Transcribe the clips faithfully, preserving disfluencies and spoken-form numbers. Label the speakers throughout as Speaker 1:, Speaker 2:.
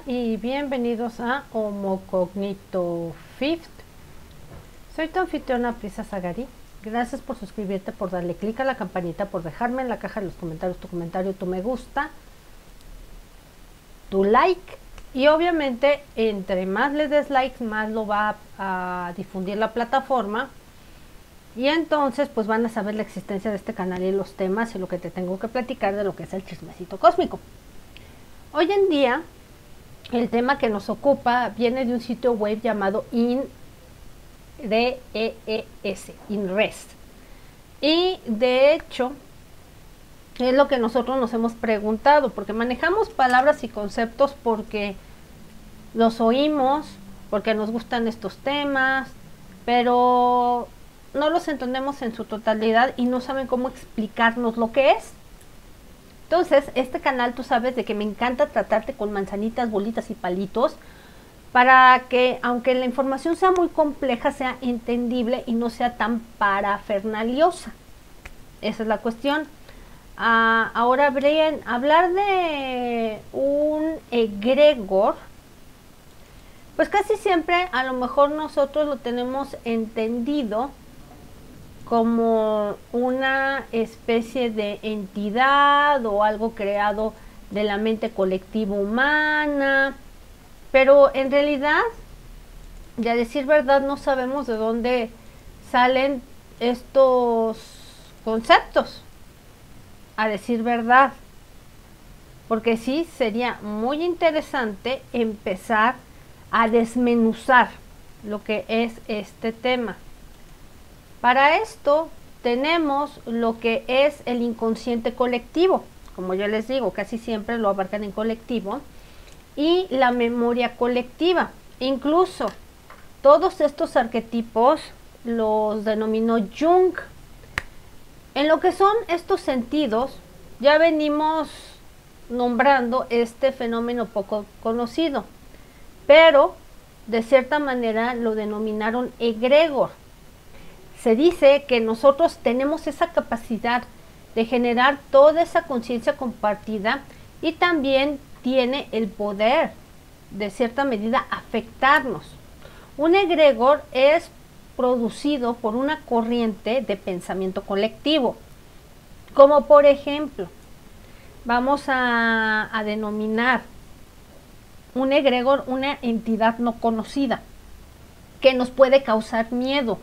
Speaker 1: y bienvenidos a Homo Cognito Fifth. Soy tu anfitriona Prisa Zagari. Gracias por suscribirte, por darle clic a la campanita, por dejarme en la caja de los comentarios tu comentario, tu me gusta, tu like. Y obviamente, entre más le des likes, más lo va a, a difundir la plataforma. Y entonces, pues van a saber la existencia de este canal y los temas y lo que te tengo que platicar de lo que es el chismecito cósmico. Hoy en día, el tema que nos ocupa viene de un sitio web llamado INREES, INREES. Y de hecho, es lo que nosotros nos hemos preguntado, porque manejamos palabras y conceptos porque los oímos, porque nos gustan estos temas, pero no los entendemos en su totalidad y no saben cómo explicarnos lo que es. Entonces, este canal, tú sabes de que me encanta tratarte con manzanitas, bolitas y palitos, para que, aunque la información sea muy compleja, sea entendible y no sea tan parafernaliosa. Esa es la cuestión. Ah, ahora, Brian, hablar de un egregor, pues casi siempre a lo mejor nosotros lo tenemos entendido como una especie de entidad o algo creado de la mente colectiva humana, pero en realidad, y a decir verdad, no sabemos de dónde salen estos conceptos, a decir verdad, porque sí sería muy interesante empezar a desmenuzar lo que es este tema. Para esto tenemos lo que es el inconsciente colectivo, como yo les digo, casi siempre lo abarcan en colectivo, y la memoria colectiva. Incluso todos estos arquetipos los denominó Jung. En lo que son estos sentidos, ya venimos nombrando este fenómeno poco conocido, pero de cierta manera lo denominaron egregor. Se dice que nosotros tenemos esa capacidad de generar toda esa conciencia compartida y también tiene el poder, de cierta medida, afectarnos. Un egregor es producido por una corriente de pensamiento colectivo, como por ejemplo, vamos a, a denominar un egregor una entidad no conocida que nos puede causar miedo.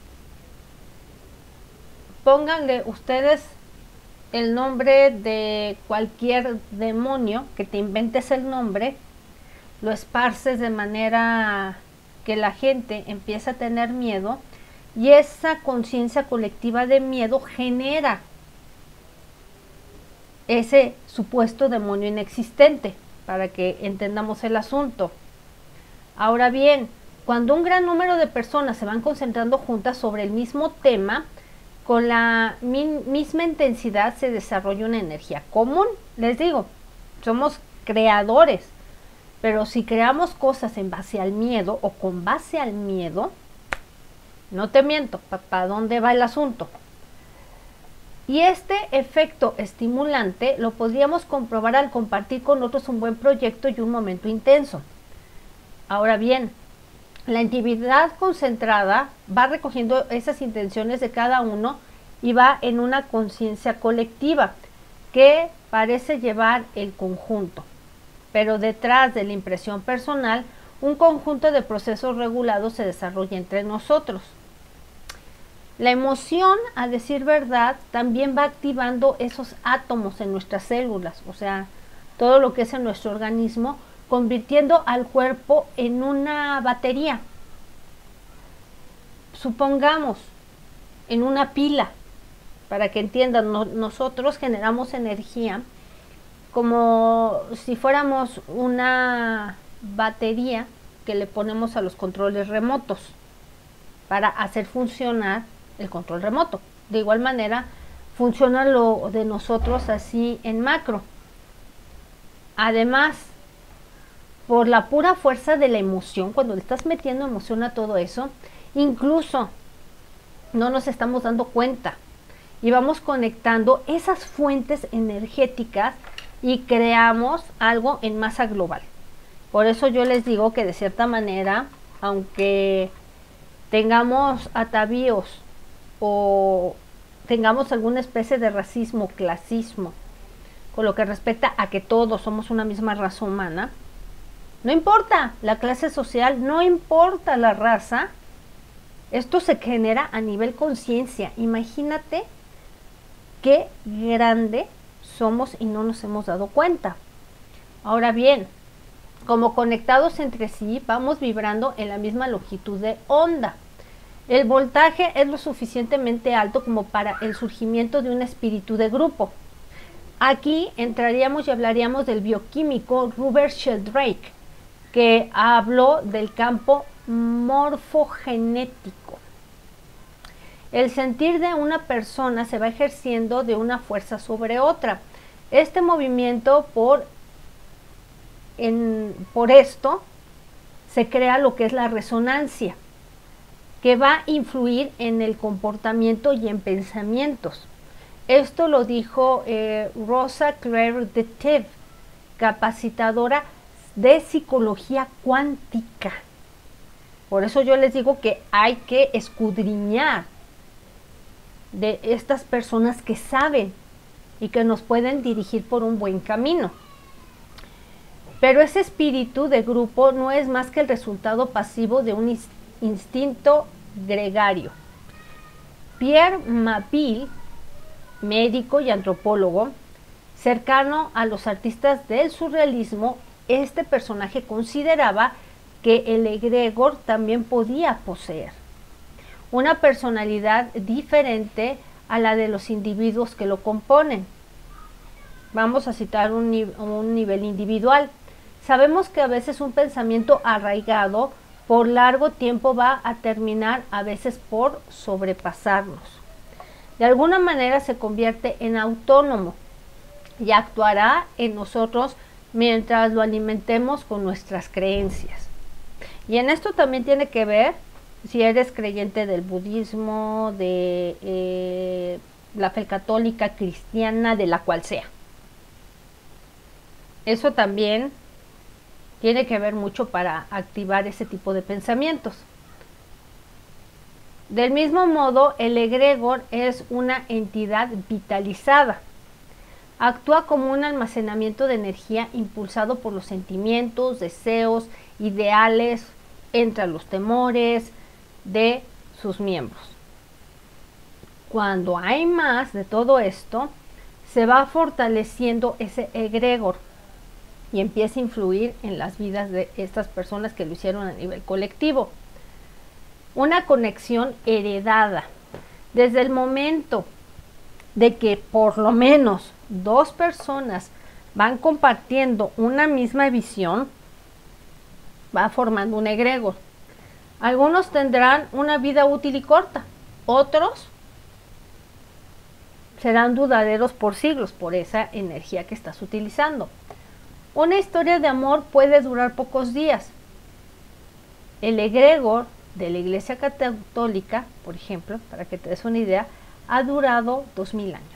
Speaker 1: Pónganle ustedes el nombre de cualquier demonio, que te inventes el nombre, lo esparces de manera que la gente empieza a tener miedo y esa conciencia colectiva de miedo genera ese supuesto demonio inexistente, para que entendamos el asunto. Ahora bien, cuando un gran número de personas se van concentrando juntas sobre el mismo tema, con la misma intensidad se desarrolla una energía común. Les digo, somos creadores, pero si creamos cosas en base al miedo o con base al miedo, no te miento, ¿para dónde va el asunto? Y este efecto estimulante lo podríamos comprobar al compartir con otros un buen proyecto y un momento intenso. Ahora bien, la intimidad concentrada va recogiendo esas intenciones de cada uno y va en una conciencia colectiva que parece llevar el conjunto. Pero detrás de la impresión personal, un conjunto de procesos regulados se desarrolla entre nosotros. La emoción, a decir verdad, también va activando esos átomos en nuestras células, o sea, todo lo que es en nuestro organismo, convirtiendo al cuerpo en una batería. Supongamos, en una pila, para que entiendan, no, nosotros generamos energía como si fuéramos una batería que le ponemos a los controles remotos para hacer funcionar el control remoto. De igual manera, funciona lo de nosotros así en macro. Además, por la pura fuerza de la emoción, cuando le estás metiendo emoción a todo eso, incluso no nos estamos dando cuenta y vamos conectando esas fuentes energéticas y creamos algo en masa global. Por eso yo les digo que de cierta manera, aunque tengamos atavíos o tengamos alguna especie de racismo, clasismo, con lo que respecta a que todos somos una misma raza humana, no importa la clase social, no importa la raza, esto se genera a nivel conciencia. Imagínate qué grande somos y no nos hemos dado cuenta. Ahora bien, como conectados entre sí, vamos vibrando en la misma longitud de onda. El voltaje es lo suficientemente alto como para el surgimiento de un espíritu de grupo. Aquí entraríamos y hablaríamos del bioquímico Robert Sheldrake, que habló del campo morfogenético. El sentir de una persona se va ejerciendo de una fuerza sobre otra. Este movimiento, por, en, por esto, se crea lo que es la resonancia, que va a influir en el comportamiento y en pensamientos. Esto lo dijo eh, Rosa Claire de Teve, capacitadora de psicología cuántica. Por eso yo les digo que hay que escudriñar de estas personas que saben y que nos pueden dirigir por un buen camino. Pero ese espíritu de grupo no es más que el resultado pasivo de un instinto gregario. Pierre Mabille, médico y antropólogo, cercano a los artistas del surrealismo, este personaje consideraba que el egregor también podía poseer una personalidad diferente a la de los individuos que lo componen. Vamos a citar un, un nivel individual. Sabemos que a veces un pensamiento arraigado por largo tiempo va a terminar a veces por sobrepasarnos. De alguna manera se convierte en autónomo y actuará en nosotros mientras lo alimentemos con nuestras creencias. Y en esto también tiene que ver si eres creyente del budismo, de eh, la fe católica, cristiana, de la cual sea. Eso también tiene que ver mucho para activar ese tipo de pensamientos. Del mismo modo, el egregor es una entidad vitalizada. Actúa como un almacenamiento de energía impulsado por los sentimientos, deseos, ideales, entre los temores de sus miembros. Cuando hay más de todo esto, se va fortaleciendo ese egregor y empieza a influir en las vidas de estas personas que lo hicieron a nivel colectivo. Una conexión heredada. Desde el momento de que por lo menos dos personas van compartiendo una misma visión, va formando un egregor. Algunos tendrán una vida útil y corta, otros serán duraderos por siglos por esa energía que estás utilizando. Una historia de amor puede durar pocos días. El egregor de la Iglesia Católica, por ejemplo, para que te des una idea, ha durado dos mil años.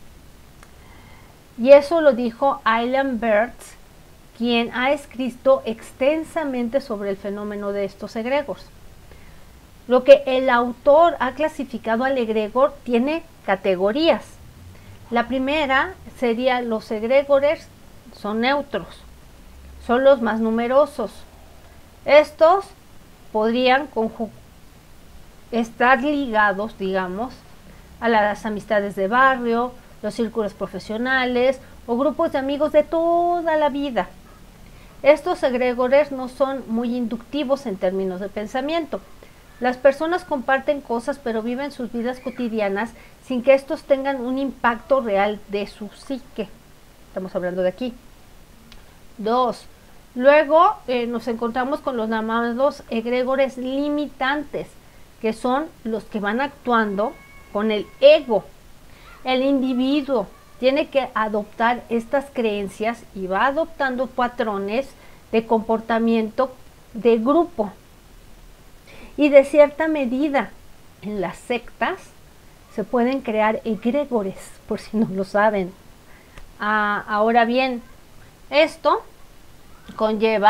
Speaker 1: Y eso lo dijo Alan Bertz, quien ha escrito extensamente sobre el fenómeno de estos egregores. Lo que el autor ha clasificado al egregor tiene categorías. La primera sería los egregores son neutros, son los más numerosos. Estos podrían estar ligados, digamos, a las amistades de barrio, los círculos profesionales o grupos de amigos de toda la vida. Estos egregores no son muy inductivos en términos de pensamiento. Las personas comparten cosas pero viven sus vidas cotidianas sin que estos tengan un impacto real de su psique. Estamos hablando de aquí. Dos. Luego eh, nos encontramos con los llamados egregores limitantes, que son los que van actuando con el ego. El individuo tiene que adoptar estas creencias y va adoptando patrones de comportamiento de grupo. Y de cierta medida, en las sectas se pueden crear egregores, por si no lo saben. Ah, ahora bien, esto conlleva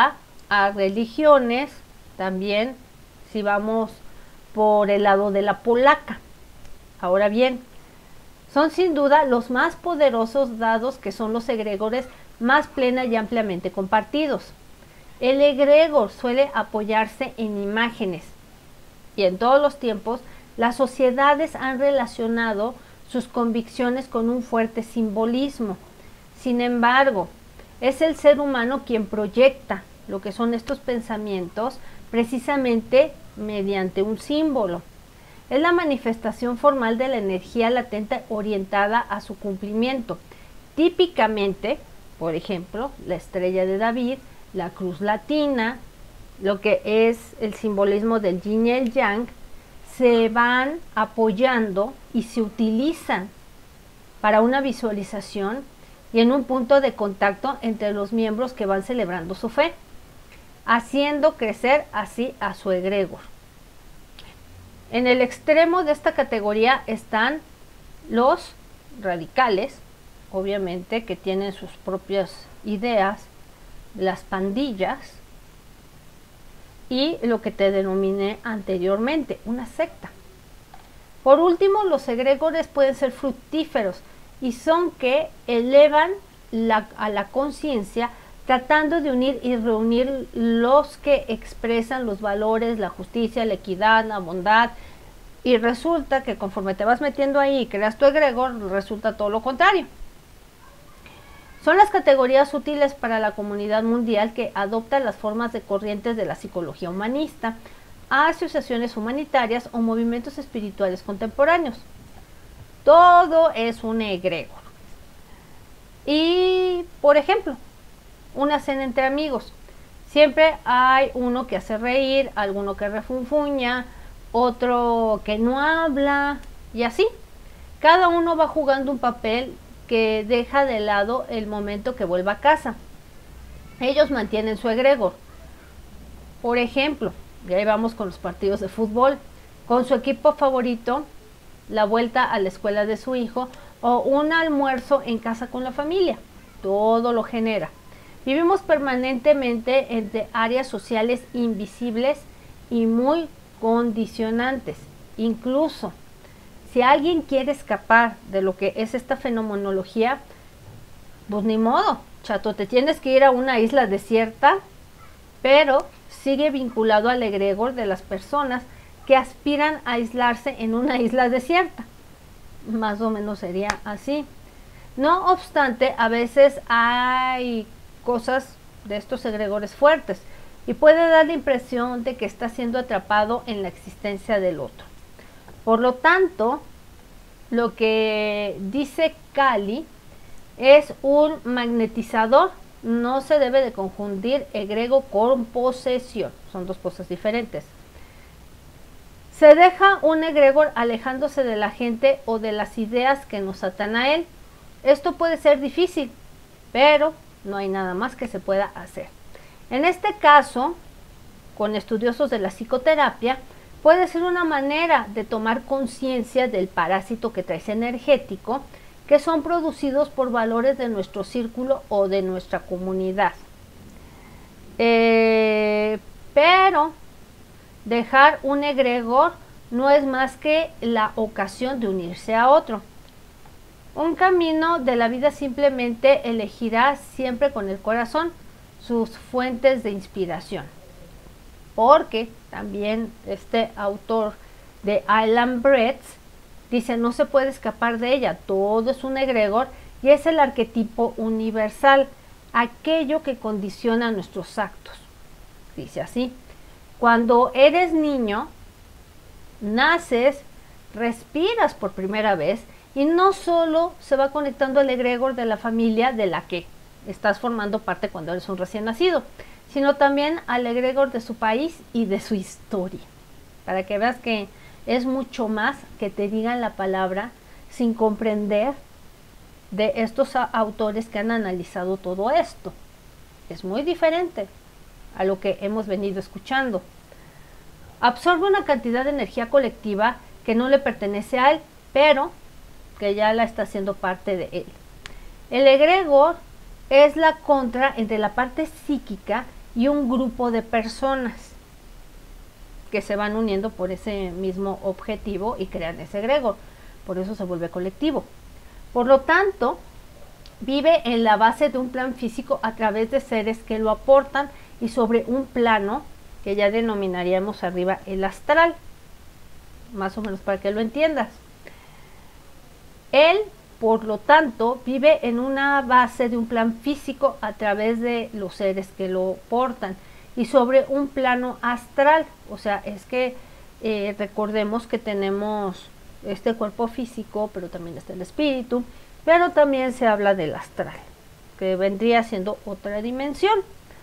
Speaker 1: a religiones, también si vamos por el lado de la polaca. Ahora bien, son sin duda los más poderosos, dados que son los egregores más plena y ampliamente compartidos. El egregor suele apoyarse en imágenes, y en todos los tiempos las sociedades han relacionado sus convicciones con un fuerte simbolismo. Sin embargo, es el ser humano quien proyecta lo que son estos pensamientos precisamente mediante un símbolo. Es la manifestación formal de la energía latente orientada a su cumplimiento. Típicamente, por ejemplo, la estrella de David, la cruz latina, lo que es el simbolismo del yin y el yang, se van apoyando y se utilizan para una visualización y en un punto de contacto entre los miembros que van celebrando su fe, haciendo crecer así a su egregor. En el extremo de esta categoría están los radicales, obviamente, que tienen sus propias ideas, las pandillas y lo que te denominé anteriormente, una secta. Por último, los egregores pueden ser fructíferos y son que elevan la, a la conciencia, tratando de unir y reunir los que expresan los valores, la justicia, la equidad, la bondad, y resulta que conforme te vas metiendo ahí y creas tu egregor, resulta todo lo contrario. Son las categorías útiles para la comunidad mundial que adoptan las formas de corrientes de la psicología humanista, asociaciones humanitarias o movimientos espirituales contemporáneos. Todo es un egregor. Y, por ejemplo, una cena entre amigos. Siempre hay uno que hace reír, alguno que refunfuña, otro que no habla, y así. Cada uno va jugando un papel que deja de lado el momento que vuelva a casa. Ellos mantienen su egregor. Por ejemplo, y ahí vamos con los partidos de fútbol, con su equipo favorito, la vuelta a la escuela de su hijo o un almuerzo en casa con la familia. Todo lo genera. Vivimos permanentemente entre áreas sociales invisibles y muy condicionantes. Incluso, si alguien quiere escapar de lo que es esta fenomenología, pues ni modo, chato, te tienes que ir a una isla desierta, pero sigue vinculado al egregor de las personas que aspiran a aislarse en una isla desierta. Más o menos sería así. No obstante, a veces hay cosas de estos egregores fuertes y puede dar la impresión de que está siendo atrapado en la existencia del otro. Por lo tanto, lo que dice Cali es un magnetizador. No se debe de confundir egregor con posesión, son dos cosas diferentes. Se deja un egregor alejándose de la gente o de las ideas que nos atan a él. Esto puede ser difícil, pero no hay nada más que se pueda hacer. En este caso, con estudiosos de la psicoterapia, puede ser una manera de tomar conciencia del parásito que traes energético, que son producidos por valores de nuestro círculo o de nuestra comunidad. Eh, pero dejar un egregor no es más que la ocasión de unirse a otro. Un camino de la vida simplemente elegirá siempre con el corazón sus fuentes de inspiración. Porque también este autor de Alan Bretz dice, no se puede escapar de ella, todo es un egregor y es el arquetipo universal, aquello que condiciona nuestros actos. Dice así, cuando eres niño, naces, respiras por primera vez y no solo se va conectando al egregor de la familia de la que estás formando parte cuando eres un recién nacido, sino también al egregor de su país y de su historia, para que veas que es mucho más que te digan la palabra sin comprender de estos autores que han analizado todo esto. Es muy diferente a lo que hemos venido escuchando. Absorbe una cantidad de energía colectiva que no le pertenece a él, pero que ya la está haciendo parte de él. El egregor es la contra entre la parte psíquica y un grupo de personas que se van uniendo por ese mismo objetivo y crean ese egregor. Por eso se vuelve colectivo. Por lo tanto, vive en la base de un plan físico a través de seres que lo aportan y sobre un plano que ya denominaríamos arriba el astral, más o menos para que lo entiendas. Él, por lo tanto, vive en una base de un plan físico a través de los seres que lo portan y sobre un plano astral. O sea, es que eh, recordemos que tenemos este cuerpo físico, pero también está el espíritu, pero también se habla del astral, que vendría siendo otra dimensión.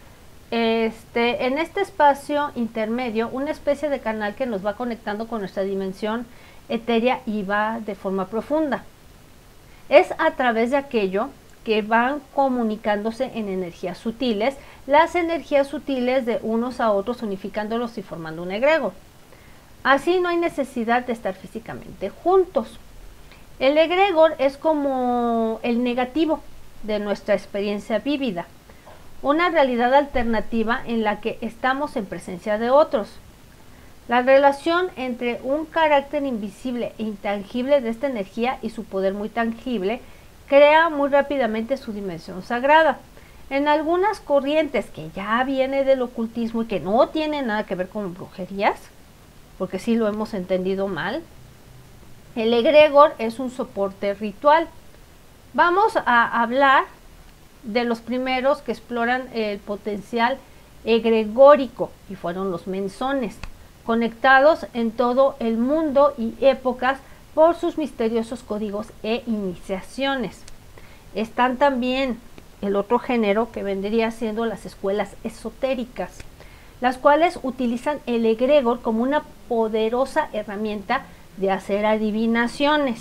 Speaker 1: Este, en este espacio intermedio, una especie de canal que nos va conectando con nuestra dimensión etérea y va de forma profunda. Es a través de aquello que van comunicándose en energías sutiles, las energías sutiles de unos a otros, unificándolos y formando un egregor. Así no hay necesidad de estar físicamente juntos. El egregor es como el negativo de nuestra experiencia vívida, una realidad alternativa en la que estamos en presencia de otros. La relación entre un carácter invisible e intangible de esta energía y su poder muy tangible crea muy rápidamente su dimensión sagrada. En algunas corrientes que ya viene del ocultismo y que no tiene nada que ver con brujerías, porque sí lo hemos entendido mal, el egregor es un soporte ritual. Vamos a hablar de los primeros que exploran el potencial egregórico y fueron los menzones, conectados en todo el mundo y épocas por sus misteriosos códigos e iniciaciones. Están también el otro género que vendría siendo las escuelas esotéricas, las cuales utilizan el egregor como una poderosa herramienta de hacer adivinaciones.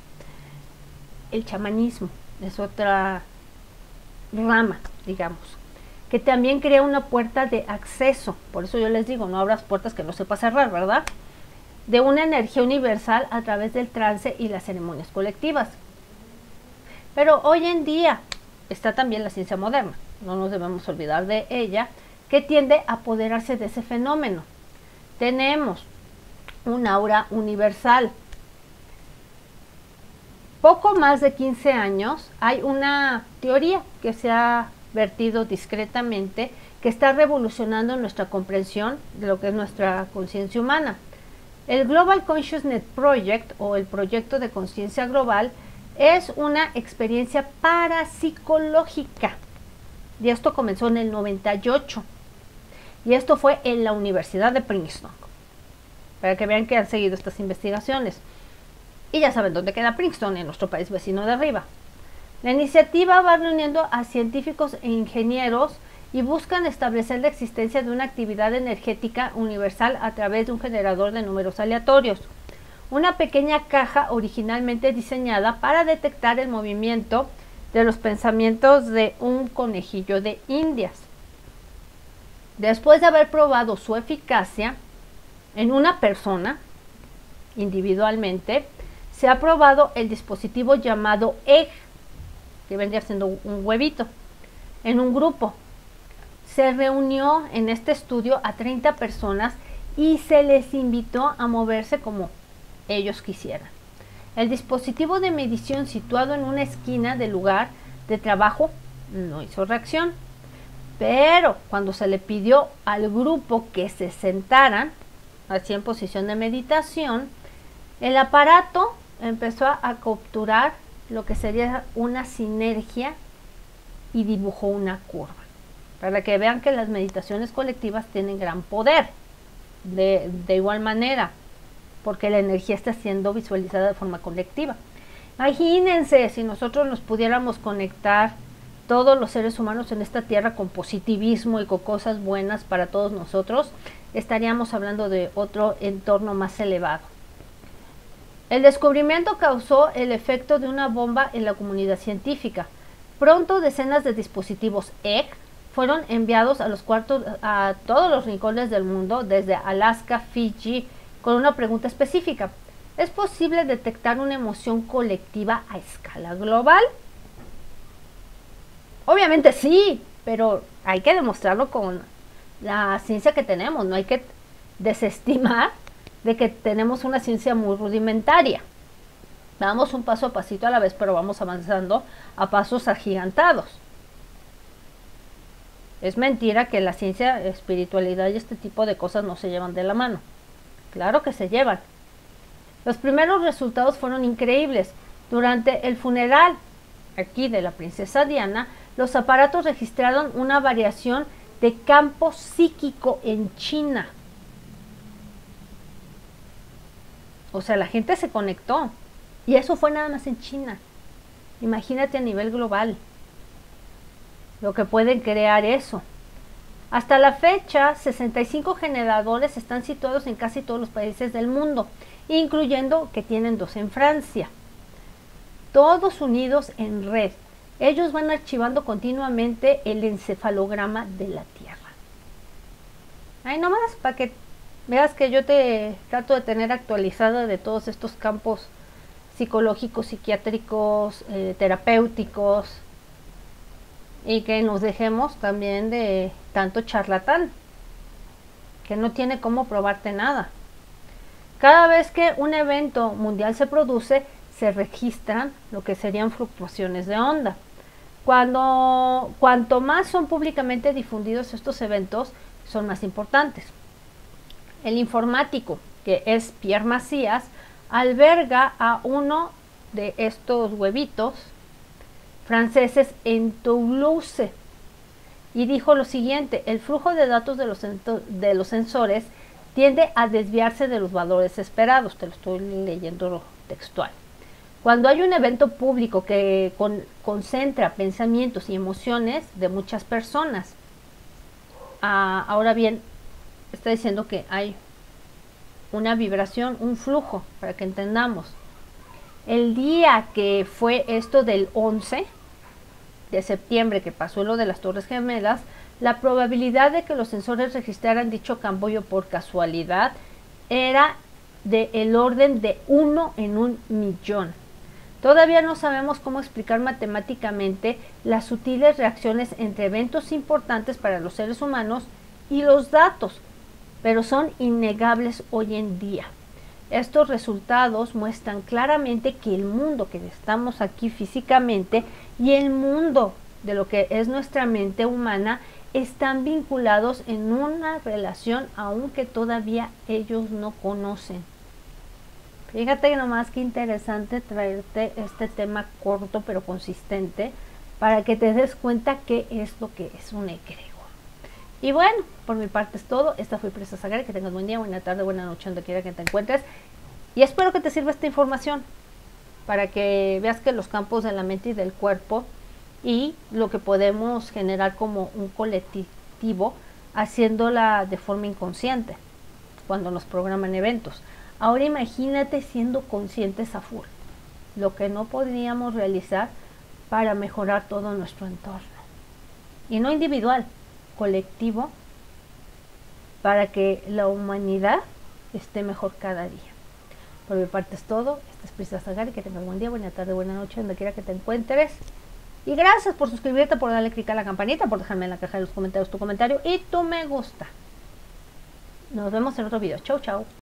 Speaker 1: El chamanismo es otra rama, digamos, que también crea una puerta de acceso. Por eso yo les digo, no abras puertas que no sepas cerrar, ¿verdad? De una energía universal a través del trance y las ceremonias colectivas. Pero hoy en día está también la ciencia moderna, no nos debemos olvidar de ella, que tiende a apoderarse de ese fenómeno. Tenemos un aura universal. Poco más de quince años hay una teoría que se ha vertido discretamente que está revolucionando nuestra comprensión de lo que es nuestra conciencia humana. El Global Consciousness Project, o el proyecto de conciencia global, es una experiencia parapsicológica. Y esto comenzó en el noventa y ocho. Y esto fue en la Universidad de Princeton, para que vean que han seguido estas investigaciones. Y ya saben dónde queda Princeton, en nuestro país vecino de arriba. La iniciativa va reuniendo a científicos e ingenieros y buscan establecer la existencia de una actividad energética universal a través de un generador de números aleatorios. Una pequeña caja originalmente diseñada para detectar el movimiento de los pensamientos de un conejillo de Indias. Después de haber probado su eficacia en una persona individualmente, se ha probado el dispositivo llamado egg, que vendría siendo un huevito, en un grupo. Se reunió en este estudio a treinta personas y se les invitó a moverse como ellos quisieran. El dispositivo de medición situado en una esquina del lugar de trabajo no hizo reacción, pero cuando se le pidió al grupo que se sentaran así en posición de meditación, el aparato empezó a capturar lo que sería una sinergia y dibujó una curva, para que vean que las meditaciones colectivas tienen gran poder. De, de igual manera, porque la energía está siendo visualizada de forma colectiva. Imagínense si nosotros nos pudiéramos conectar todos los seres humanos en esta tierra con positivismo y con cosas buenas para todos nosotros, estaríamos hablando de otro entorno más elevado. El descubrimiento causó el efecto de una bomba en la comunidad científica. Pronto decenas de dispositivos egg fueron enviados a los cuartos a todos los rincones del mundo, desde Alaska, Fiji, con una pregunta específica: ¿es posible detectar una emoción colectiva a escala global? Obviamente sí, pero hay que demostrarlo con la ciencia que tenemos. No hay que desestimar de que tenemos una ciencia muy rudimentaria. Vamos un paso a pasito a la vez, pero vamos avanzando a pasos agigantados. Es mentira que la ciencia, espiritualidad y este tipo de cosas no se llevan de la mano. Claro que se llevan. Los primeros resultados fueron increíbles. Durante el funeral aquí de la princesa Diana, los aparatos registraron una variación de campo psíquico en China. O sea, la gente se conectó. Y eso fue nada más en China. Imagínate a nivel global lo que pueden crear eso. Hasta la fecha, sesenta y cinco generadores están situados en casi todos los países del mundo, incluyendo que tienen dos en Francia. Todos unidos en red. Ellos van archivando continuamente el encefalograma de la Tierra. Ahí nomás, para que veas que yo te trato de tener actualizada de todos estos campos psicológicos, psiquiátricos, eh, terapéuticos, y que nos dejemos también de tanto charlatán que no tiene cómo probarte nada. Cada vez que un evento mundial se produce, se registran lo que serían fluctuaciones de onda. Cuando, cuanto más son públicamente difundidos estos eventos, son más importantes. El informático, que es Pierre Macías, alberga a uno de estos huevitos franceses en Toulouse y dijo lo siguiente: el flujo de datos de los, de los sensores tiende a desviarse de los valores esperados. Te lo estoy leyendo textual. Cuando hay un evento público que con, concentra pensamientos y emociones de muchas personas, ah, ahora bien, está diciendo que hay una vibración, un flujo, para que entendamos. El día que fue esto del once de septiembre, que pasó lo de las Torres Gemelas, la probabilidad de que los sensores registraran dicho cambio por casualidad era del orden de uno en un millón. Todavía no sabemos cómo explicar matemáticamente las sutiles reacciones entre eventos importantes para los seres humanos y los datos, pero son innegables hoy en día. Estos resultados muestran claramente que el mundo que estamos aquí físicamente y el mundo de lo que es nuestra mente humana están vinculados en una relación aunque todavía ellos no conocen. Fíjate nomás qué interesante traerte este tema corto pero consistente para que te des cuenta qué es lo que es un egregor. Y bueno, por mi parte es todo. Esta fue Princesa Sagari. Que tengas buen día, buena tarde, buena noche, donde quiera que te encuentres. Y espero que te sirva esta información para que veas que los campos de la mente y del cuerpo y lo que podemos generar como un colectivo haciéndola de forma inconsciente cuando nos programan eventos. Ahora imagínate siendo conscientes a full, lo que no podríamos realizar para mejorar todo nuestro entorno. Y no individual, colectivo, para que la humanidad esté mejor cada día. Por mi parte es todo. Esta es Princesa Sagari. Que tengas buen día, buena tarde, buena noche, donde quiera que te encuentres. Y gracias por suscribirte, por darle clic a la campanita, por dejarme en la caja de los comentarios tu comentario y tu me gusta. Nos vemos en otro video. Chau, chau.